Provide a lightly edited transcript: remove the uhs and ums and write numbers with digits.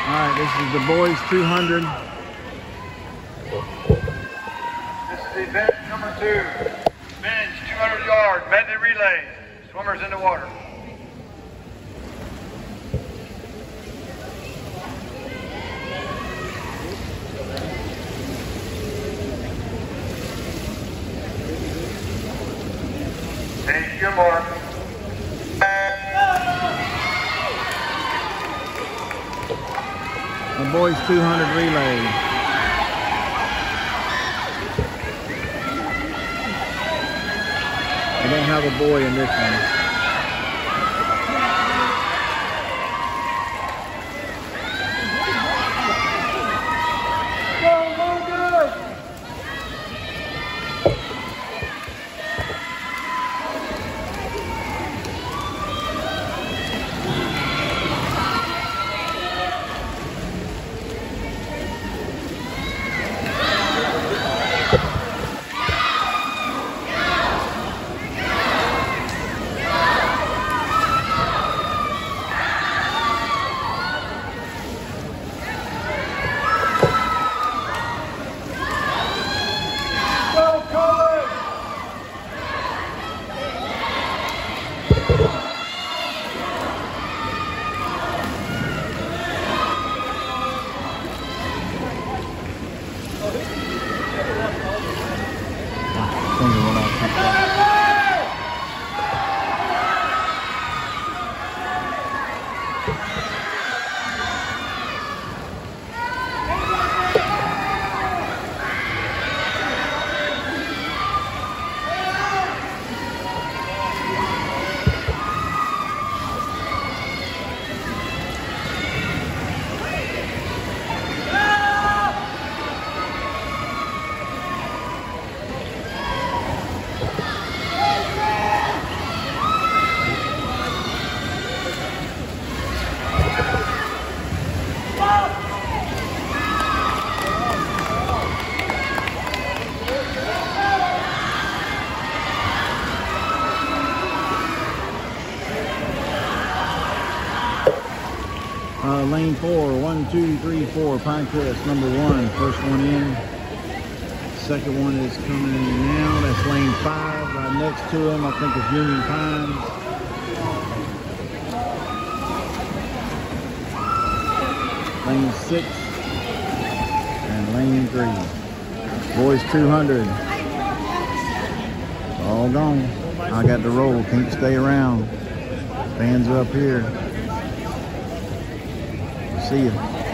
right, this is the boys 200. This is event number 2. Men's 200-yard medley relay. Swimmers in the water. Take your mark. The boys 200 relay. We don't have a boy in this one. Lane 4, 1, 2, 3, 4, Pinecrest, number 1, first one in. Second one is coming in now. That's lane 5. Right next to him, I think it's Union Pines. Lane 6 and lane 3. Boys 200. All gone. I got to roll. Can't stay around. Fans are up here. See ya.